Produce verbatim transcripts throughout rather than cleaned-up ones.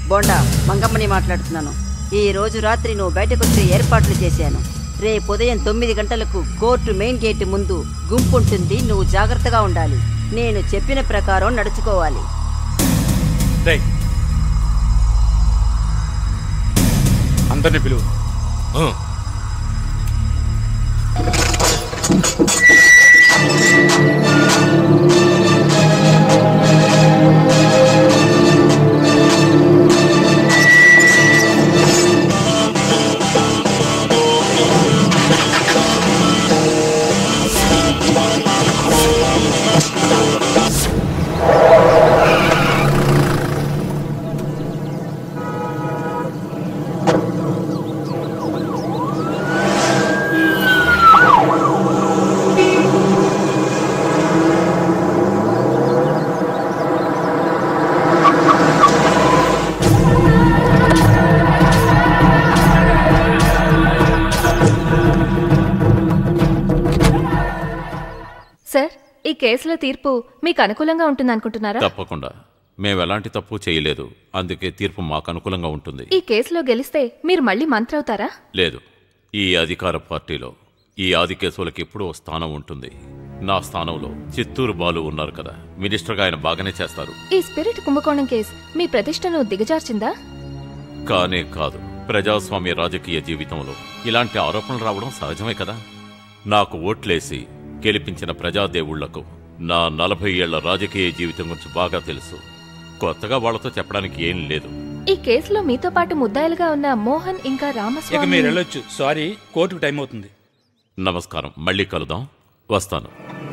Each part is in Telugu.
బోండా మంగమ్మని మాట్లాడుతున్నాను. ఈ రోజు రాత్రి నువ్వు బయటకు వచ్చే ఏర్పాట్లు చేశాను. రేపు ఉదయం తొమ్మిది గంటలకు కోర్టు మెయిన్ గేట్ ముందు గుంపు ఉంటుంది. నువ్వు జాగ్రత్తగా ఉండాలి. నేను చెప్పిన ప్రకారం నడుచుకోవాలి. అందరినీ పిలువు. ఈ కేసులో తీర్పు మీకు అనుకూలంగా ఉంటుంది అనుకుంటున్నారా? తప్పకుండా. మేము ఎలాంటి తప్పు చేయలేదు, అందుకే తీర్పు మాకు అనుకూలంగా ఉంటుంది. ఈ కేసులో గెలిస్తే మీరు మళ్ళీ మంత్రి అవుతారా? లేదు. ఈ అధికార పార్టీలో ఈ ఆది కేసులకి ఎప్పుడూ స్థానం ఉంటుంది. నా స్థానంలో చిత్తూరు బాలు ఉన్నారు కదా, మినిస్టర్గా ఆయన బాగానే చేస్తారు. ఈ స్పిరిట్ కుంభకోణం కేసు మీ ప్రతిష్టను దిగజార్చిందా? కానే కాదు. ప్రజాస్వామ్య రాజకీయ జీవితంలో ఇలాంటి ఆరోపణలు రావడం సహజమే కదా. నాకు ఓట్లేసి గెలిపించిన ప్రజాదేవుళ్లకు నా నలభై ఏళ్ల రాజకీయ జీవితం గురించి బాగా తెలుసు. కొత్తగా వాళ్లతో చెప్పడానికి ఏం లేదు. ఈ కేసులో మీతో పాటు ముద్దాయిలుగా ఉన్న మోహన్ ఇంకా రామస్వామి. మీరు వెళ్ళొచ్చు. సారీ, కోర్టుకు టైం అవుతుంది. నమస్కారం, మళ్ళీ కలుద్దాం. వస్తాను.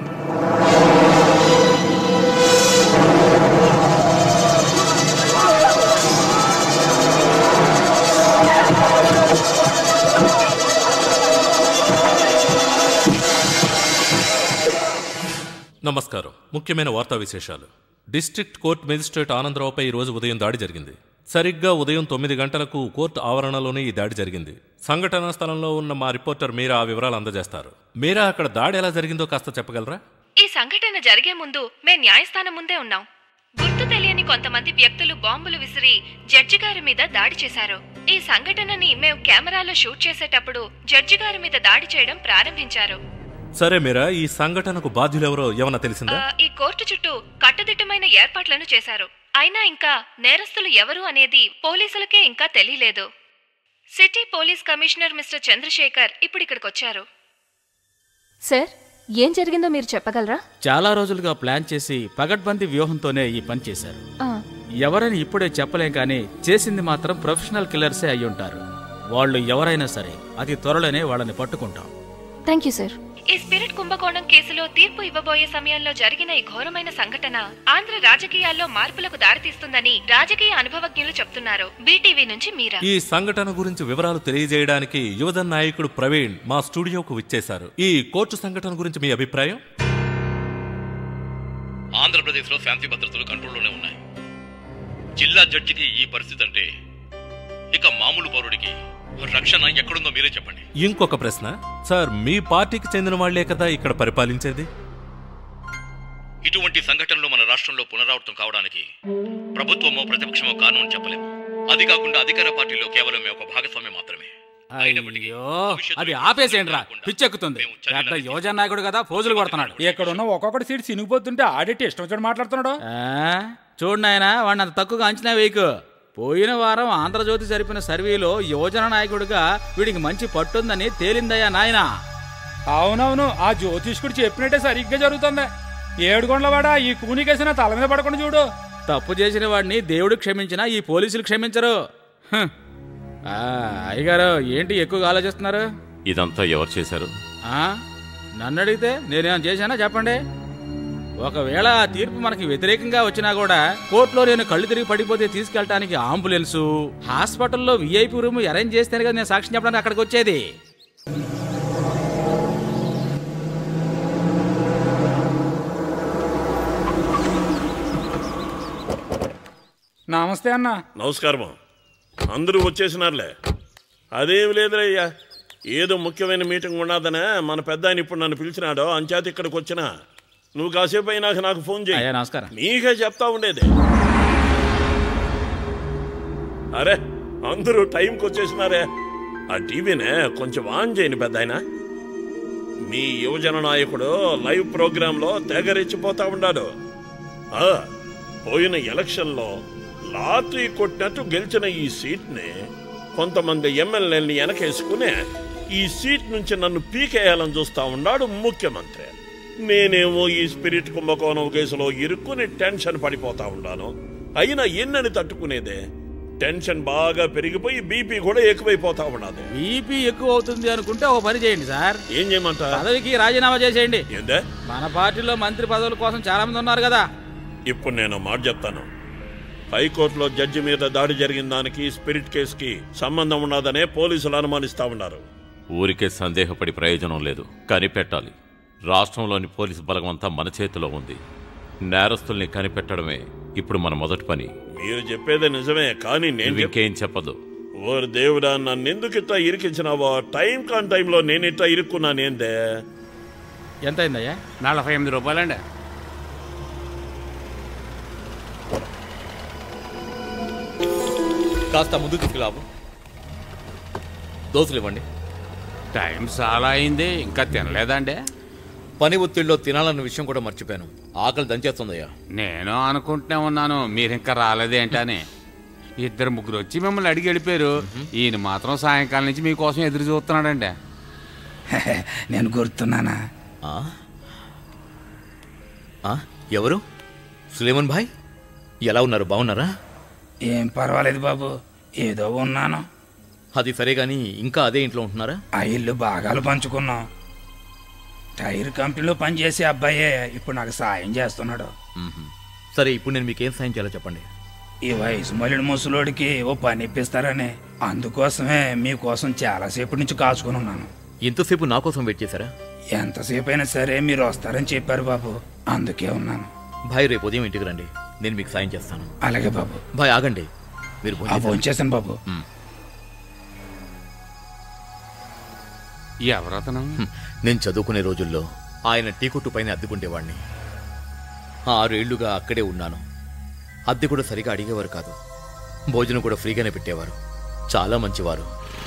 నమస్కారం. ముఖ్యమైన వార్తా విశేషాలు. డిస్ట్రిక్ట్ కోర్టు మేజిస్ట్రేట్ ఆనందరావుపై ఈరోజు ఉదయం దాడి జరిగింది. సరిగ్గా ఉదయం తొమ్మిది గంటలకు కోర్టు ఆవరణలోనే ఈ దాడి జరిగింది. సంఘటనా స్థలంలో ఉన్న మా రిపోర్టర్ మీరా ఆ వివరాలు అందజేస్తారు. మీరా, అక్కడ దాడి ఎలా జరిగిందో కాస్త చెప్పగలరా? ఈ సంఘటన జరిగే ముందు మేము న్యాయస్థానం ముందే ఉన్నాం. గుర్తు తెలియని కొంతమంది వ్యక్తులు బాంబులు విసిరి జడ్జి గారి మీద దాడి చేశారు. ఈ సంఘటనని మేము కెమెరాలో షూట్ చేసేటప్పుడు జడ్జి గారి మీద దాడి చేయడం ప్రారంభించారు. సరే మీరా, ఈ సంఘటనకు బాధ్యులెవరో ఏమన్నా తెలిసిందా? ఈ కోర్టు చుట్టూ కట్టుదిట్టమైన ఏర్పాట్లను చేశారు. అయినా ఇంకా నేరస్తులు ఎవరు అనేది పోలీసులకే ఇంకా తెలియలేదు. City police commissioner mister Chandrasekhar ఇప్పుడు ఇక్కడికి వచ్చారు. సార్, ఏం జరిగిందో మీరు చెప్పగలరా? చాలా రోజులుగా ప్లాన్ చేసి పగడ్బందీ వ్యూహంతోనే ఈ పని చేశారు. ఎవరని ఇప్పుడే చెప్పలేం, కానీ చేసింది మాత్రం ప్రొఫెషనల్ కిల్లర్సే అయి ఉంటారు. వాళ్ళు ఎవరైనా సరే అతి త్వరలోనే వాళ్ళని పట్టుకుంటాం. Thank you sir. ఈ స్పిరిట్ కుంభకోణం కేసులో తీర్పు ఇవ్వబోయే సమయంలో జరిగిన ఈ ఘోరమైన సంఘటన ఆంధ్ర రాజకీయాల్లో మార్పులకు దారితీస్తుందని రాజకీయ అనుభవజ్ఞులు చెప్తున్నారు. బీటీవీ నుంచి మీరా. ఈ సంఘటన గురించి వివరాలు తెలియజేయడానికి యువజన నాయకుడు ప్రవీణ్ మా స్టూడియోకు విచ్చేశారు. ఈ కోర్టు సంఘటన గురించి మీ అభిప్రాయం? ఆంధ్రప్రదేశ్ లో శాంతి భద్రతలు కంట్రోల్లోనే ఉన్నాయి. జిల్లా జడ్జికి ఈ పరిస్థితి అంటే ఇక మామూలు పౌరుడికి రక్షణ ఎక్కడుందో మీరే చెప్పండి. ఇంకొక ప్రశ్న సార్, మీ పార్టీకి చెందిన వాళ్లే కదా ఇక్కడ పరిపాలించేది. ఇటువంటి సంఘటనలు మన రాష్ట్రంలో పునరావృతం కావడానికి ప్రభుత్వమో ప్రతిపక్షమో కారణం చెప్పలేము. అది కాకుండా అధికార పార్టీలో కేవలం ఒక భాగస్వామ్యం మాత్రమే. అయ్యో, అది ఆపేసేంట్రా, పిచ్చెక్కుతుంది. పెద్ద యువజన నాయకుడు కదా, ఫోజులు కొడుతున్నాడు. ఎక్కడున్న ఒక్కొక్కటి సీట్ సినిగిపోతుంటే ఆడిట్ ఇష్టం వచ్చాడు మాట్లాడుతున్నాడు. చూడు నాయన, వాడిని అంత తక్కువగా అంచనా వేయకు. పోయిన వారం ఆంధ్రజ్యోతి జరిపిన సర్వేలో యువజన నాయకుడిగా వీడికి మంచి పట్టుందని తేలిందయ్యా నాయన. అవునవును, ఆ జ్యోతిష్కుడు చెప్పినట్టే సరిగ్గా జరుగుతుంది. ఏడుగొండలవాడ ఈ కూనికేసిన తల మీద పడకుండా చూడు. తప్పు చేసిన వాడిని దేవుడు క్షమించినా ఈ పోలీసులు క్షమించరు. అయ్యగారు, ఏంటి ఎక్కువగా ఆలోచిస్తున్నారు? ఇదంతా ఎవరు చేశారు? నన్ను అడిగితే నేనేం చేశానా చెప్పండి. ఒకవేళ ఆ తీర్పు మనకి వ్యతిరేకంగా వచ్చినా కూడా కోర్టులో నేను కళ్ళు తిరిగి పడిపోతే తీసుకెళ్ళటానికి అంబులెన్సు, హాస్పిటల్లో విఐపీ రూమ్ అరేంజ్ చేస్తేనే కదా నేను సాక్ష్యం చెప్పడానికి అక్కడికి వచ్చేది. నమస్తే అన్న. నమస్కారం. అందరూ వచ్చేసినారులే. అదేమి లేదులయ్యా, ఏదో ముఖ్యమైన మీటింగ్ ఉన్నదనే మన పెద్ద ఆయన ఇప్పుడు నన్ను పిలిచినాడో అంచేత ఇక్కడికి వచ్చినా. నువ్వు కాసేపు అయినాక నాకు ఫోన్ చేయి. నమస్కారం. నీకే చెప్తా ఉండేది. అరే అందరూ టైంకి వచ్చేసినారే. ఆ టీవీనే కొంచెం ఆన్ చేయని పెద్ద ఆయన. మీ యువజన నాయకుడు లైవ్ ప్రోగ్రాంలో తెగరెచ్చిపోతా ఉన్నాడు. ఆ, పోయిన ఎలక్షన్లో లాటరీ కొట్టినట్టు గెలిచిన ఈ సీట్ని కొంతమంది ఎమ్మెల్యేని వెనకేసుకునే ఈ సీట్ నుంచి నన్ను పీకేయాలని చూస్తా ఉన్నాడు ముఖ్యమంత్రి. నేనేమో ఈ స్పిరిట్ కుంభకోణం కేసులో ఇరుక్కుని టెన్షన్ పడిపోతా ఉన్నాను. అయినా ఎన్నని తట్టుకునేదే. టెన్షన్ బాగా పెరిగిపోయి బీపీ కూడా ఎక్కువైపోతా ఉన్నది. బీపీ ఎక్కువ అవుతుంది అనుకుంటే ఒక పని చేయండి సార్. ఏం చేయమంటారు? పదవికి రాజీనామా చేసేయండి. ఏందే? మన పార్టీలో మంత్రి పదవుల కోసం చాలా మంది ఉన్నారు కదా. ఇప్పుడు నేను మాట చెప్తాను. హైకోర్టులో జడ్జి మీద దాడి జరిగిన దానికి స్పిరిట్ కేసుకి సంబంధం ఉన్నదనే పోలీసులు అనుమానిస్తా ఉన్నారు. ఊరికే సందేహపడి ప్రయోజనం లేదు, కనిపెట్టాలి. రాష్ట్రంలోని పోలీసు బలగం అంతా మన చేతిలో ఉంది. నేరస్తుల్ని కనిపెట్టడమే ఇప్పుడు మన మొదటి పని. మీరు చెప్పేది నిజమే, కానీ నేను ఇంకేం చెప్పదు. ఓరు దేవుడా, నన్ను ఎందుకు ఇట్లా ఇరికించినావో. టైం కాన్ టైంలో నేను ఇట్లా ఇరుక్కున్నానేందే. ఎంత అయిందయ్యా? నలభై ఎనిమిది రూపాయలండి. కాస్త ముందు తీసుకురావు. దోశలు ఇవ్వండి. టైం చాలా అయింది, ఇంకా తినలేదండి. పని ఒత్తిడిలో తినాలన్న విషయం కూడా మర్చిపోయాను. ఆకలి దంచేస్తుందయ్యా. నేను అనుకుంటూనే ఉన్నాను మీరు ఇంకా రాలేదేంటని. ఇద్దరు ముగ్గురు వచ్చి మిమ్మల్ని అడిగి వెళ్ళిపోయారు. ఈయన మాత్రం సాయంకాలం నుంచి మీకోసం ఎదురు చూస్తున్నాడండి. నేను గుర్తున్నానా? ఎవరు? సులేమన్ భాయ్, ఎలా ఉన్నారు? బాగున్నారా? ఏం పర్వాలేదు బాబు, ఏదో ఉన్నాను. అది సరే గాని ఇంకా అదే ఇంట్లో ఉంటున్నారా? ఆ ఇల్లు భాగాలు పంచుకున్నాం. టైర్ కంపెనీలో పనిచేసే అబ్బాయే ఇప్పుడు నాకు సాయం చేస్తున్నాడు. సరే, ఇప్పుడు నేను మీకేం సాయం చేయాలో చెప్పండి. ఈ వయసు మళ్ళీ ముసలోడికి ఓ పని ఇప్పిస్తారని, అందుకోసమే మీకోసం చాలాసేపు నుంచి కాచుకుని ఉన్నాను. ఎంతసేపు నా కోసం వెయిట్ చేశారా? ఎంతసేపు అయినా సరే మీరు వస్తారని చెప్పారు బాబు, అందుకే ఉన్నాను. భాయ్, రేపు ఉదయం ఇంటికి రండి, నేను మీకు సాయం చేస్తాను. అలాగే బాబు. భాయ్ ఆగండి, మీరు భోంచేసాను బాబు. ఎవరతను? నేను చదువుకునే రోజుల్లో ఆయన టీ కొట్టు పైన అద్దెకుండేవాడిని. ఆరేళ్లుగా అక్కడే ఉన్నాను. అద్దె కూడా సరిగా అడిగేవారు కాదు, భోజనం కూడా ఫ్రీగానే పెట్టేవారు. చాలా మంచివారు.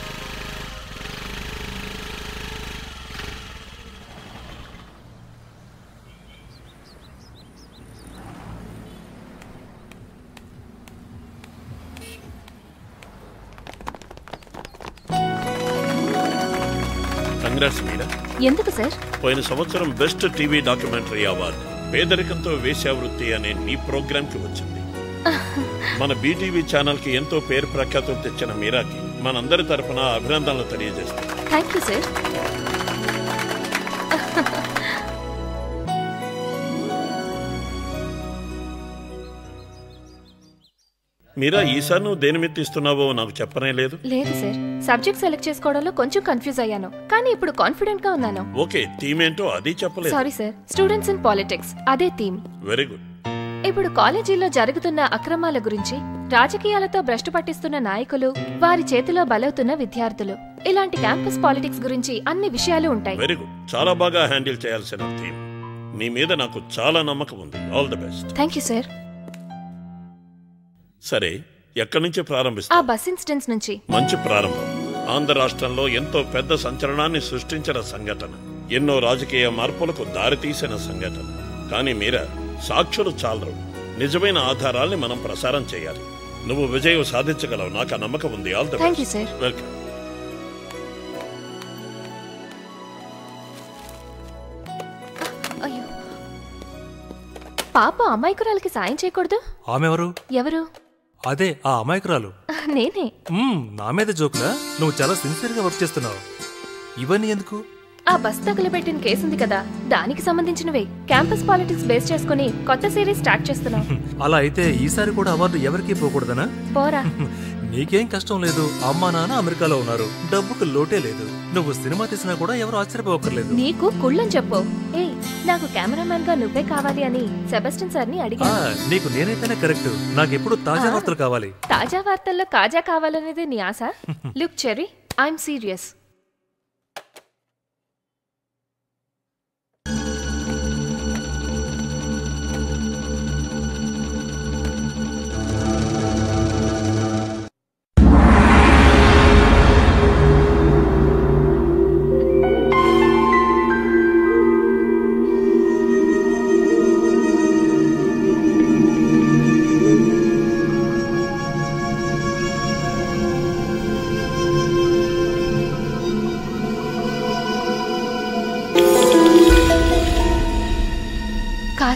కంగ్రాట్స్ మీరా. ఎందుకు సార్? పోయిన సంవత్సరం బెస్ట్ టీవీ డాక్యుమెంటరీ అవార్డు పేదరికంతో వేశ్యావృత్తి అనే నీ ప్రోగ్రామ్ కి వచ్చింది. మన బీటీవీ ఛానల్ కి ఎంతో పేరు ప్రఖ్యాతులు తెచ్చిన మీరాకి మనందరి తరఫున అభినందనలు తెలియజేస్తాం. Thank you sir. మీరా, ఈసారి నువ్వు దేని మీద ఇస్తున్నావో నాకు చెప్పనే లేదు. లేదు సార్, సబ్జెక్ట్ సెలెక్ట్ చేసుకోవడంలో కొంచెం కన్ఫ్యూజ్ అయ్యాను, కానీ ఇప్పుడు కాన్ఫిడెంట్ గా ఉన్నాను. ఓకే, థీమ్ ఏంటో అది చెప్పలేదు. Sorry sir, students in politics అదే థీమ్. Very good. ఇప్పుడు కాలేజీల్లో జరుగుతున్న అక్రమాల గురించి, రాజకీయాలతో భ్రష్టు పట్టిస్తున్న నాయకులు, వారి చేతిలో బలవుతున్న విద్యార్థులు, ఇలాంటి క్యాంపస్ పాలిటిక్స్ గురించి అన్ని విషయాలు ఉంటాయి. వెరీ గుడ్, చాలా బాగా హ్యాండిల్ చేయాల్సిన థీమ్. నీ మీద నాకు చాలా నమ్మకం ఉంది. All the best. Thank you sir. సరే, ఎక్కడి నుంచి ప్రారంభిస్తా? ఆ బస్ ఇన్సిడెంట్స్ నుంచి. మంచి ప్రారంభం. ఆంధ్ర రాష్ట్రంలో ఎంతో పెద్ద సంచలనాన్ని సృష్టించిన సంఘటన, ఎన్నో రాజకీయ మార్పులకు దారితీసిన సంఘటన. కానీ మీరా, సాక్షులు చాలరు, నిజమైన ఆధారాల్ని మనం ప్రసారం చేయాలి. నువ్వు విజయం సాధించగలవు, నాకు ఆ నమ్మకం ఉంది. All the thank you sir. Welcome. అయ్యో, పాప అమాయకురాలకి సాయం చేయకూడదు. ఆమె ఎవరు? ఎవరు? అదే ఆ అమాయకురాలు. నేనే. నా మీద జోక్లా? నువ్వు చాలా సిన్సియర్ గా వర్క్ చేస్తున్నావు. ఇవన్నీ ఎందుకు? ఆ బస్ తగలబెట్టిన కేసుంది కదా, దానికి సంబంధించినవే. క్యాంపస్ పాలిటిక్స్ బేస్ చేసుకుని కొత్త సిరీస్ స్టార్ట్ చేస్తున్నాం. అలా అయితే ఈసారి కూడా అవార్డు ఎవరికి పోకూడదనా? పోరా. నీకేం కష్టం లేదు, అమ్మా నాన్న అమెరికాలో ఉన్నారు, డబ్బుకు లోటే లేదు. నువ్వు సినిమా తీసినా కూడా ఎవరు ఆశ్చర్యపోకర్లేదు. నీకు కుళ్ళని చెప్పు. ఏ, నాకు కెమెరామెన్ గా నువ్వే కావాలి అని సెబాస్టియన్ సార్ ని అడిగా. నీకు నేనైతేనే కరెక్ట్, నాకెప్పుడు తాజా వార్తలు కావాలి. తాజా వార్తల్లో కాజా కావాలనేది నీ ఆశ. Look Cherry, I'm serious.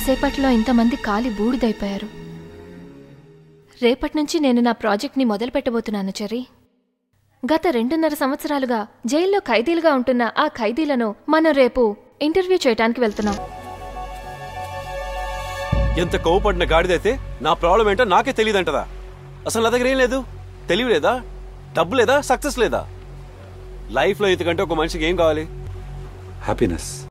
కాసేపట్లో ఇంతమంది కాలి బూడిదైపోయారు. రేపటి నుంచి నేను నా ప్రాజెక్ట్ని మొదలు పెట్టబోతున్నాను చెర్రీ. గత రెండున్నర సంవత్సరాలుగా జైల్లో ఖైదీలుగా ఉంటున్న ఆ ఖైదీలను మనం రేపు ఇంటర్వ్యూ చేయడానికి వెళ్తున్నాం. ఎంత కోవపడిన గాడిదైతే నా ప్రాబ్లం ఏంటో నాకే తెలియదంటదా? అసలు నా దగ్గర ఏం లేదు, తెలివి లేదా, డబ్బు లేదా, సక్సెస్ లేదా? లైఫ్లో ఇంతకంటే ఒక మనిషికి ఏం కావాలి? హ్యాపీనెస్.